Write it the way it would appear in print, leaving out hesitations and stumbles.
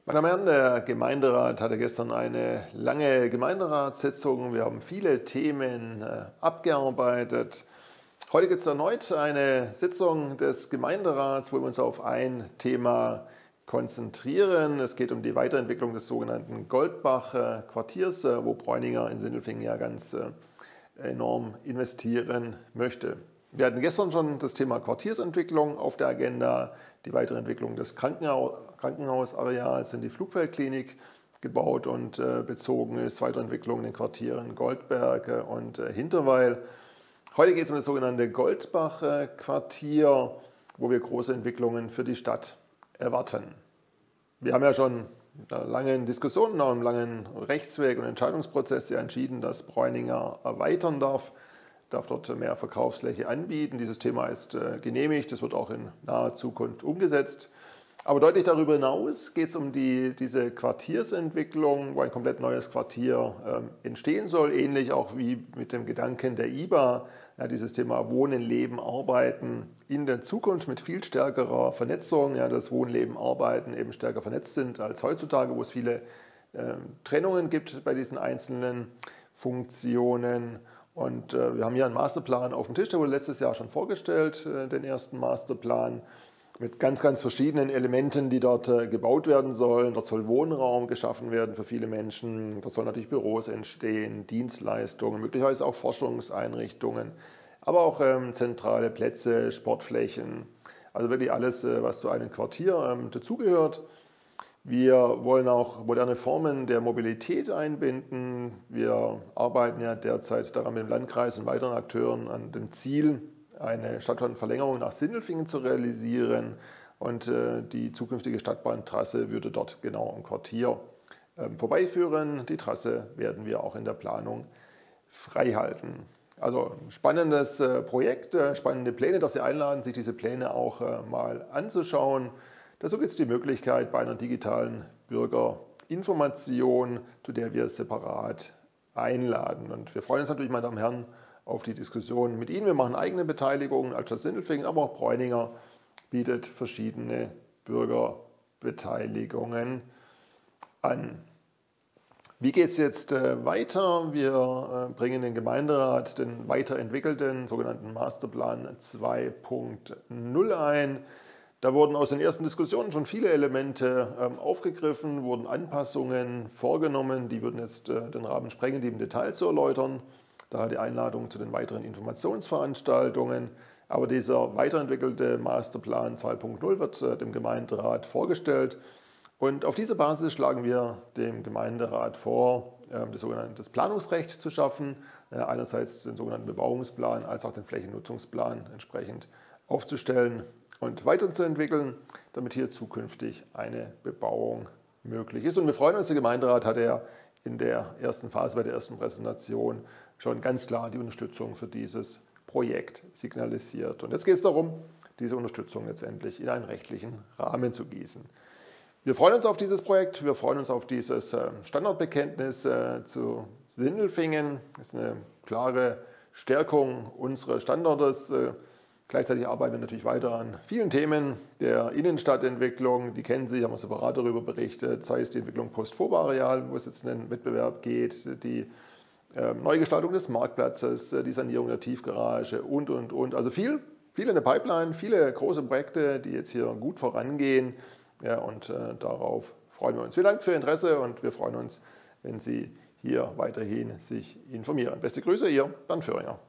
Meine Damen und Herren, der Gemeinderat hatte gestern eine lange Gemeinderatssitzung. Wir haben viele Themen abgearbeitet. Heute gibt es erneut eine Sitzung des Gemeinderats, wo wir uns auf ein Thema konzentrieren. Es geht um die Weiterentwicklung des sogenannten Goldbach-Quartiers, wo Bräuninger in Sindelfingen ja ganz enorm investieren möchte. Wir hatten gestern schon das Thema Quartiersentwicklung auf der Agenda, die Weiterentwicklung des Krankenhausareals in die Flugfeldklinik gebaut und bezogen ist, Weiterentwicklung in den Quartieren Goldberg und Hinterweil. Heute geht es um das sogenannte Goldbach-Quartier, wo wir große Entwicklungen für die Stadt erwarten. Wir haben ja schon in einer langen Diskussion, nach einem langen Rechtsweg und Entscheidungsprozess ja entschieden, dass Bräuninger erweitern darf dort mehr Verkaufsfläche anbieten. Dieses Thema ist genehmigt, das wird auch in naher Zukunft umgesetzt. Aber deutlich darüber hinaus geht es um diese Quartiersentwicklung, wo ein komplett neues Quartier entstehen soll, ähnlich auch wie mit dem Gedanken der IBA, ja, dieses Thema Wohnen, Leben, Arbeiten in der Zukunft mit viel stärkerer Vernetzung, ja, dass Wohnen, Leben, Arbeiten eben stärker vernetzt sind als heutzutage, wo es viele Trennungen gibt bei diesen einzelnen Funktionen. Und wir haben hier einen Masterplan auf dem Tisch, der wurde letztes Jahr schon vorgestellt, den ersten Masterplan mit ganz verschiedenen Elementen, die dort gebaut werden sollen. Dort soll Wohnraum geschaffen werden für viele Menschen, dort sollen natürlich Büros entstehen, Dienstleistungen, möglicherweise auch Forschungseinrichtungen, aber auch zentrale Plätze, Sportflächen, also wirklich alles, was zu einem Quartier dazugehört. Wir wollen auch moderne Formen der Mobilität einbinden. Wir arbeiten ja derzeit daran mit dem Landkreis und weiteren Akteuren an dem Ziel, eine Stadtbahnverlängerung nach Sindelfingen zu realisieren. Und die zukünftige Stadtbahntrasse würde dort genau am Quartier vorbeiführen. Die Trasse werden wir auch in der Planung freihalten. Also spannendes Projekt, spannende Pläne, dass Sie einladen, sich diese Pläne auch mal anzuschauen. Dazu gibt es die Möglichkeit bei einer digitalen Bürgerinformation, zu der wir separat einladen. Und wir freuen uns natürlich, meine Damen und Herren, auf die Diskussion mit Ihnen. Wir machen eigene Beteiligungen als Stadt Sindelfingen, aber auch Bräuninger bietet verschiedene Bürgerbeteiligungen an. Wie geht es jetzt weiter? Wir bringen den Gemeinderat den weiterentwickelten sogenannten Masterplan 2.0 ein. Da wurden aus den ersten Diskussionen schon viele Elemente aufgegriffen, wurden Anpassungen vorgenommen, die würden jetzt den Rahmen sprengen, die im Detail zu erläutern. Daher die Einladung zu den weiteren Informationsveranstaltungen. Aber dieser weiterentwickelte Masterplan 2.0 wird dem Gemeinderat vorgestellt. Und auf dieser Basis schlagen wir dem Gemeinderat vor, das Planungsrecht zu schaffen, einerseits den sogenannten Bebauungsplan als auch den Flächennutzungsplan entsprechend aufzustellen und weiterzuentwickeln, damit hier zukünftig eine Bebauung möglich ist. Und wir freuen uns, der Gemeinderat hatte ja in der ersten Phase, bei der ersten Präsentation, schon ganz klar die Unterstützung für dieses Projekt signalisiert. Und jetzt geht es darum, diese Unterstützung letztendlich in einen rechtlichen Rahmen zu gießen. Wir freuen uns auf dieses Projekt, wir freuen uns auf dieses Standortbekenntnis zu Sindelfingen. Das ist eine klare Stärkung unseres Standortes. Gleichzeitig arbeiten wir natürlich weiter an vielen Themen der Innenstadtentwicklung. Die kennen Sie, haben wir separat darüber berichtet, sei es die Entwicklung Post-Vorbahnreal, wo es jetzt in den Wettbewerb geht, die Neugestaltung des Marktplatzes, die Sanierung der Tiefgarage und. Also viel in der Pipeline, viele große Projekte, die jetzt hier gut vorangehen. Ja, und darauf freuen wir uns. Vielen Dank für Ihr Interesse und wir freuen uns, wenn Sie hier weiterhin sich informieren. Beste Grüße, Ihr Bernd Föhringer.